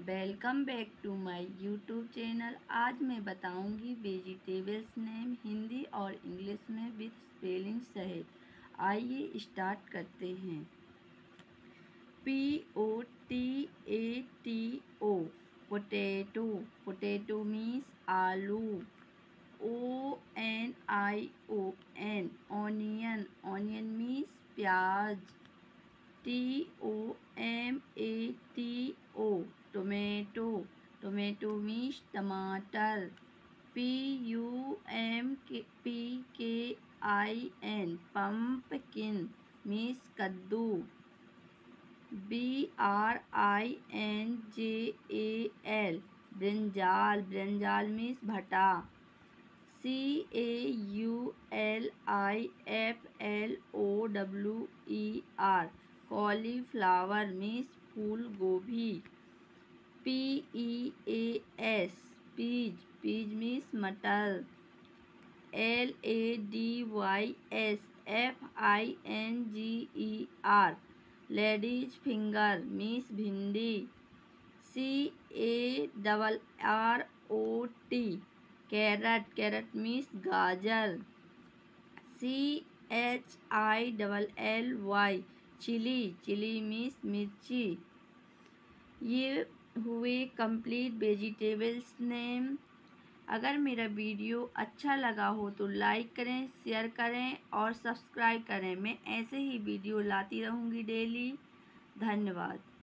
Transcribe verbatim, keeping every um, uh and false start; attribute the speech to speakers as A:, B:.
A: Welcome back to my YouTube channel. आज मैं बताऊंगी वेजिटेबल्स नेम हिंदी और इंग्लिश में विद स्पेलिंग सहित। आइए स्टार्ट करते हैं। P O T A T O potato. Potato means आलू। O N I O N onion. Onion means प्याज। T O M A T O tomato. Tomato means टमाटर। P U M K P K I N pumpkin means कद्दू। B R I N J A L brinjal. Brinjal means भटा। C A U L I F L O W E R cauliflower means फूल गोभी। P E A S peas. Peas means मटर। L A D Y S F I N G E R ladies finger means भिंडी। C A double R O T carrot. Carrot means गाजर। C H I double L Y chilli. Chilli means मिर्ची। ये हुए complete vegetables name. अगर मेरा video अच्छा लगा हो तो लाइक करें, शेयर करें और सब्सक्राइब करें। मैं ऐसे ही वीडियो लाती रहूँगी डेली। धन्यवाद।